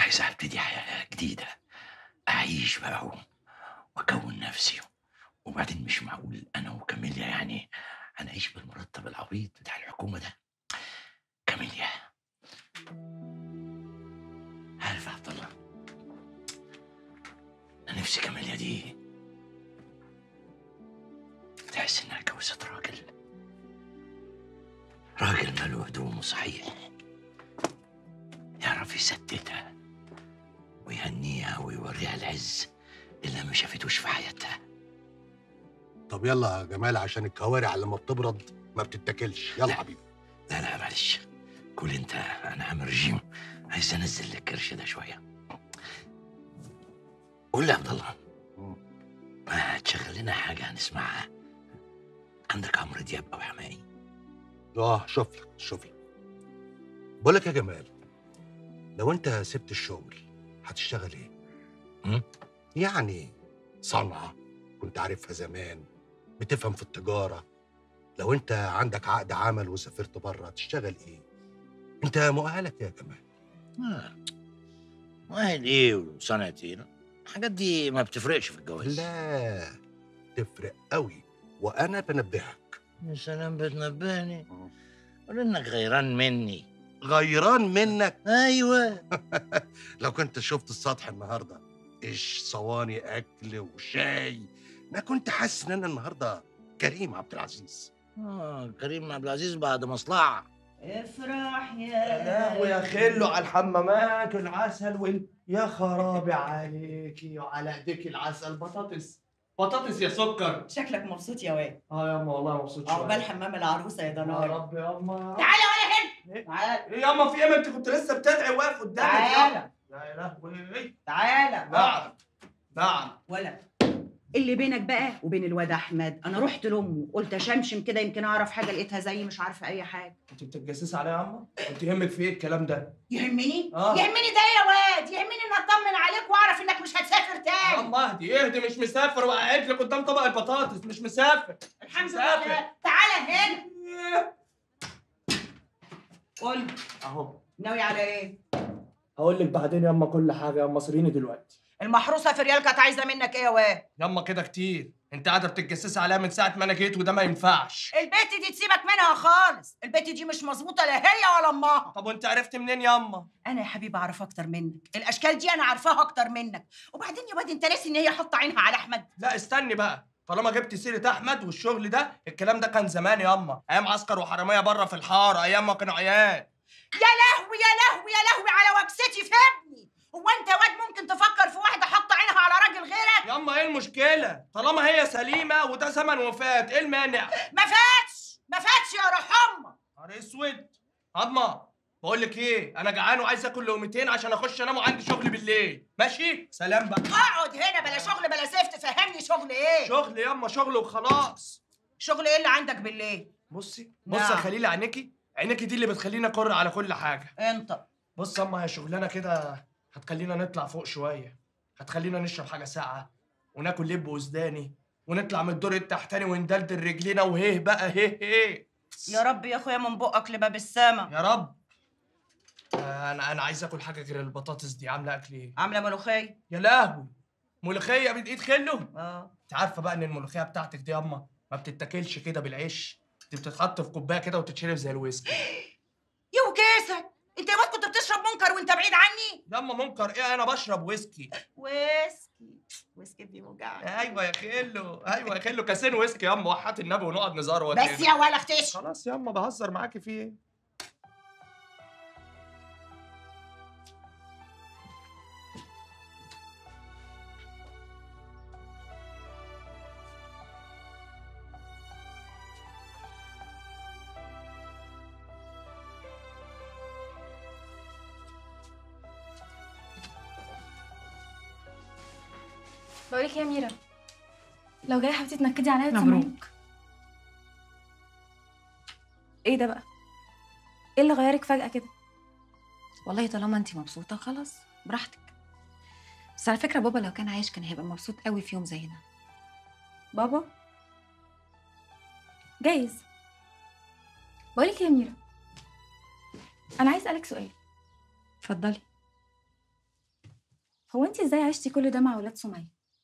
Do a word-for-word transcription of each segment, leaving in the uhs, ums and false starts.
عايز ابتدي حياه جديده، اعيش بقى واكون نفسي. وبعدين مش معقول انا وكاميليا يعني هنعيش بالمرتب العبيط بتاع الحكومه ده. كاميليا، عارف يا عبد الله، انا نفسي كاميليا دي تحس انها اتجوزت راجل، راجل ماله هدومه صحيح، يعرف يسددها ويهنيها ويوريها العز اللي ما شافتوش في حياتها. طب يلا يا جمال، عشان الكوارع لما بتبرد ما بتتاكلش. يلا حبيبي. لا لا معلش، كل انت، انا عامل رجيم، عايز انزل الكرش ده شويه. قول لي يا عبد الله، ما تشغل لنا حاجه هنسمعها؟ عندك عمرو دياب او حماقي؟ اه شوف لك شوف لك. بقول لك يا جمال، لو انت سبت الشغل هتشتغل ايه؟ م? يعني صنعه كنت عارفها زمان، بتفهم في التجاره. لو انت عندك عقد عمل وسافرت بره هتشتغل ايه؟ انت مؤهلك يا جمال؟ آه. واحد ايه وصنعة ايه؟ الحاجات دي ما بتفرقش في الجواز. لا تفرق قوي، وانا بنبهك. يا سلام، بتنبهني؟ قول انك غيران مني. غيران منك؟ ايوه. لو كنت شفت السطح النهارده، ايش صواني اكل وشاي، انا كنت حاسس ان انا النهارده كريم عبد العزيز. اه كريم عبد العزيز بعد مصلحه. افرح يا يا لهوي يا خلو على الحمامات والعسل وال يا خرابي عليكي وعلى ايديك العسل. بطاطس بطاطس يا سكر. شكلك مبسوط يا واد. اه ياما والله مبسوط شويه. عقبال حمام العروسه يا يا ضناي. رب ياما. تعالى ولا هنا. ايه تعالى إيه ياما، في ايه؟ ما انت كنت لسه بتدعي واقف قدامك. تعالى يا لهوي. تعالى. نعم نعم. ولا اللي بينك بقى وبين الواد احمد، انا رحت لامه قلت اشمشم كده يمكن اعرف حاجه، لقيتها زي مش عارفه اي حاجه. انت بتتجسسي عليا يا عمه؟ انت يهمك في ايه الكلام ده؟ يهمني؟ آه. يهمني ده يا واد، يهمني ان اطمن عليك واعرف انك مش هتسافر يا تاني. عم اهدي اهدي، مش مسافر وقاعد لك قدام طبق البطاطس، مش مسافر. الحمد مسافر. لله. تعالى هنا. قول اهو. ناوي على ايه؟ هقول لك بعدين ياما كل حاجه، ياما صريني دلوقتي. المحروسه في ريال كانت عايزه منك ايه يا واد؟ ياما كده كتير، انت قاعده بتتجسسي عليها من ساعه ما انا جيت، وده ما ينفعش. البت دي تسيبك منها خالص، البت دي مش مظبوطه لا هي ولا امها. طب وانت عرفت منين ياما؟ انا يا حبيبي اعرف اكتر منك، الاشكال دي انا عارفاها اكتر منك. وبعدين يا واد انت ناسي ان هي حاطه عينها على احمد؟ لا استني بقى، طالما جبت سيره احمد والشغل ده، الكلام ده كان زمان ياما، ايام عسكر وحراميه بره في الحاره، ايام ما كانوا عيال. يا لهوي يا لهوي يا لهوي على وكستي في ابني. هو انت يا واد ممكن تفكر في واحده حاطه عينها على راجل غيرك؟ ياما ايه المشكله؟ طالما هي سليمه وده زمن وفات، ايه المانع؟ ما فاتش ما فاتش يا روح امك. نهار اسود. عظمه، بقول لك ايه، انا جعان وعايز اكل لقمتين عشان اخش انام وعندي شغل بالليل، ماشي؟ سلام بقى. اقعد هنا، بلا شغل بلا زفت، فهمني شغل ايه؟ شغل ياما، شغل وخلاص. شغل ايه اللي عندك بالليل؟ بصي نعم. بصي يا خليل، عينيكي عينيكي دي اللي بتخليني اقر على كل حاجه. انت بص ياما، هي شغلانه كده هتخلينا نطلع فوق شويه، هتخلينا نشرب حاجه ساقعه وناكل لب وزداني ونطلع من الدور التحتاني وندلدل رجلينا وهيه بقى هيه هيه. يا رب يا اخويا من بقك لباب السما. يا رب. آه، انا انا عايز اكل حاجه غير البطاطس دي. عامله اكل ايه؟ عامله ملوخيه. يا لهوي، ملوخيه بايد ايد خله؟ اه. انت عارفه بقى ان الملوخيه بتاعتك دي ياما ما بتتاكلش كده بالعيش، دي بتتحط في كوبايه كده وتتشرب زي الويسكي. يا وكيسك، انت يا واد كنت بتشرب منكر وانت بعيد عني؟ ياما منكر ايه، انا بشرب ويسكي. ويسكي ويسكي بيوجعني. ايوه يا خلو، ايوه يا خلو، كاسين ويسكي ياما وحياة النبي ونقعد نزار. بس يا ولا اختش. خلاص ياما بهزر معاكي في ايه؟ بقولك يا ميرا، لو جايه حبيبتي تنكدي عليا مبروك. ايه ده بقى؟ ايه اللي غيرك فجأة كده؟ والله طالما انت مبسوطه خلاص براحتك. بس على فكره بابا لو كان عايش كان هيبقى مبسوط قوي في يوم زينا. بابا؟ جايز. بقولك يا ميرا، انا عايز اسالك سؤال. اتفضلي. هو انت ازاي عشتي كل ده مع ولاد سمية؟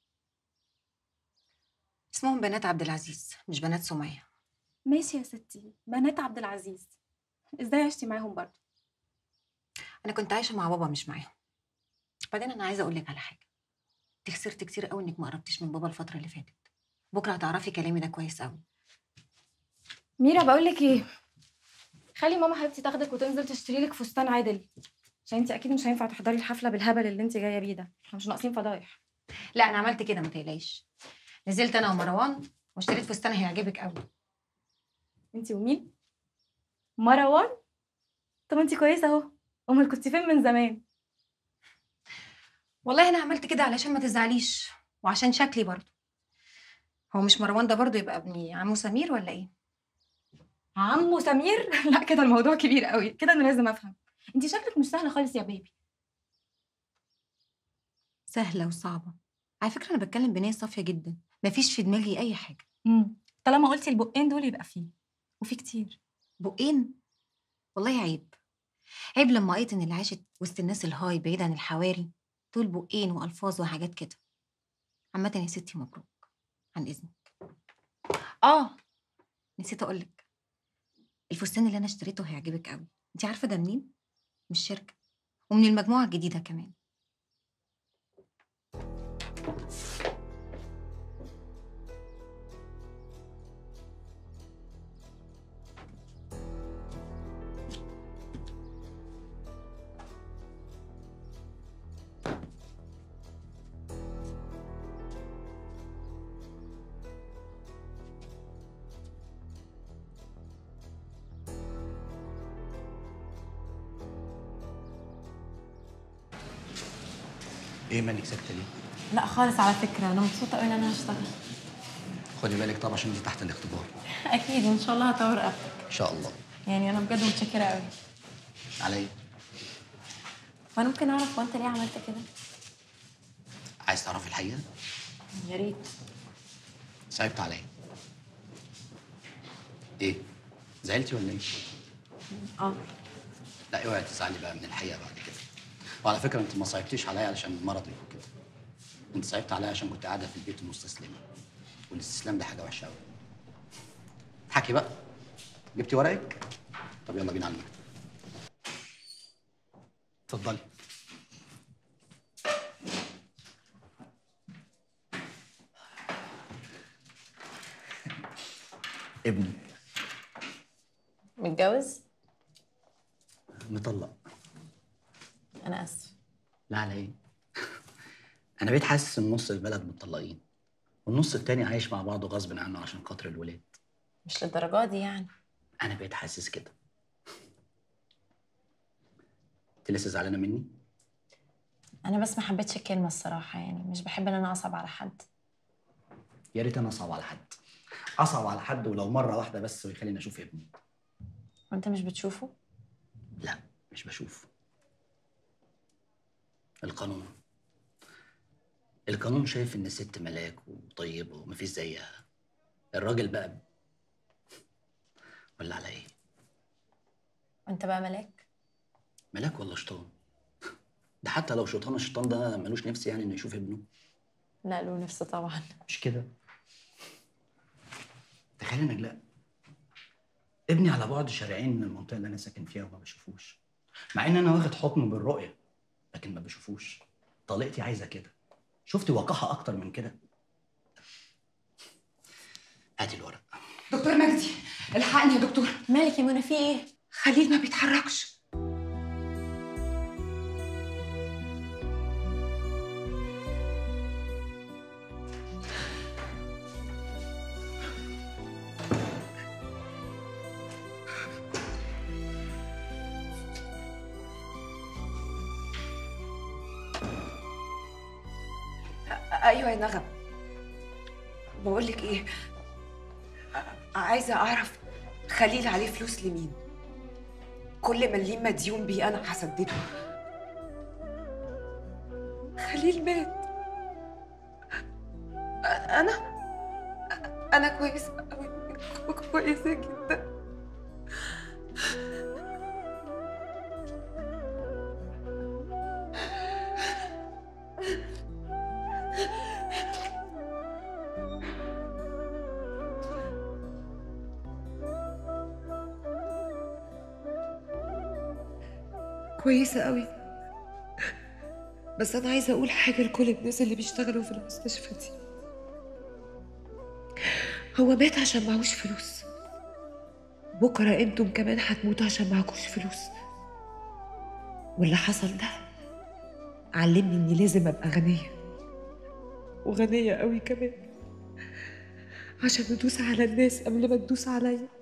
اسمهم بنات عبد العزيز مش بنات سمية. ماشي يا ستي، بنات عبد العزيز، ازاي عشتي معاهم برضه؟ انا كنت عايشه مع بابا مش معاهم. بعدين انا عايزه اقول لك على حاجه، انت خسرت كتير قوي انك ما قربتيش من بابا الفتره اللي فاتت. بكره هتعرفي كلامي ده كويس قوي. ميرا بقول لك ايه، خلي ماما حبيبتي تاخدك وتنزل تشتري لك فستان عادل، عشان انت اكيد مش هينفع تحضري الحفله بالهبل اللي انت جايه بيه ده، احنا مش ناقصين فضايح. لا انا عملت كده ما تقلقيش، نزلت انا ومروان واشتريت فستان هيعجبك قوي. انت ومين؟ مروان؟ طب انت كويسه اهو، امال كنت فين من زمان؟ والله انا عملت كده علشان ما تزعليش وعشان شكلي برضه. هو مش مروان ده برضه يبقى ابني عمو سمير ولا ايه؟ عمو سمير؟ لا كده الموضوع كبير قوي كده، انا لازم افهم. انت شكلك مش سهله خالص يا بيبي. سهله وصعبه على فكره، انا بتكلم بنيه صافيه جدا، مفيش في دماغي اي حاجه. امم طالما قلتي البقين دول يبقى فيه، وفي كتير. بقين؟ والله عيب، عيب لما قيت ان اللي عاشت وسط الناس الهاي بعيد عن الحواري دول بقين والفاظ وحاجات كده. عامه يا ستي مبروك، عن اذنك. اه نسيت اقولك، الفستان اللي انا اشتريته هيعجبك قوي. انت عارفه ده منين؟ من الشركه ومن المجموعه الجديده كمان. ايه مالك ساكته ليه؟ لا خالص، على فكرة أنا مبسوطة أوي إن أنا هشتغل. خدي بالك طبعا عشان دي تحت الاختبار. أكيد وإن شاء الله هطور رقبتك. ان شاء الله. يعني أنا بجد متشكرة أوي. على ايه؟ وأنا ممكن أعرف هو أنت ليه عملت كده؟ عايز تعرفي الحقيقه؟ يا ريت. صعبت عليا. ايه؟ زعلتي ولا ايه؟ أه. لا اوعي تزعلي بقى من الحقيقه بعد كده. وعلى فكره انت ما صعبتيش عليا علشان مرضك وكده، انت صعبت عليا عشان كنت قاعده في البيت ومستسلمه، والاستسلام ده حاجه وحشه قوي. حكي بقى، جبتي ورقك؟ طب يلا بينا على المكتب. اتفضلي. ابني متجوز؟ مطلق. أنا آسفة. لا على ايه؟ انا بقيت حاسس ان نص البلد متطلقين والنص التاني عايش مع بعضه غصب عنه عشان خاطر الولاد. مش للدرجة دي يعني. انا بقيت حاسس كده. انت لسه زعلانه مني؟ أنا بس ما حبيتش الكلمة الصراحة، يعني مش بحب إن أنا أصعب على حد. يا ريت انا اصعب على حد، اصعب على حد ولو مره واحده بس ويخليني اشوف ابني. وأنت مش بتشوفه؟ لا مش بشوف. القانون القانون شايف ان الست ملاك وطيبه ومفيش زيها. الراجل بقى ب... ولا على ايه؟ وأنت بقى ملاك؟ ملاك ولا شيطان؟ ده حتى لو شيطان، الشيطان ده ملوش نفس يعني انه يشوف ابنه. لا له نفس طبعا. مش كده؟ تخيل نجلاء، ابني على بعد شارعين من المنطقه اللي انا ساكن فيها وما بشوفوش، مع ان انا واخد حكم بالرؤيه لكن ما بشوفوش. طليقتي عايزه كده، شفتي وقاحه اكتر من كده؟ هاتي الورق. دكتور مجدي الحقني يا دكتور. مالك يا منى، في إيه؟ خليل ما بيتحركش. ايوه يا نغم، بقول لك ايه، عايزه اعرف خليل عليه فلوس لمين؟ كل ما ليه مديون بيه انا هسدده. خليل مات. انا انا كويسه قوي، كويسه جدا. كويسة قوي، بس أنا عايزة أقول حاجة لكل الناس اللي بيشتغلوا في المستشفى دي. هو مات عشان معهوش فلوس، بكرة انتم كمان هتموتوا عشان معكوش فلوس. واللي حصل ده علمني إني لازم أبقى غنية، وغنية قوي كمان، عشان ندوس على الناس قبل ما تدوس عليا.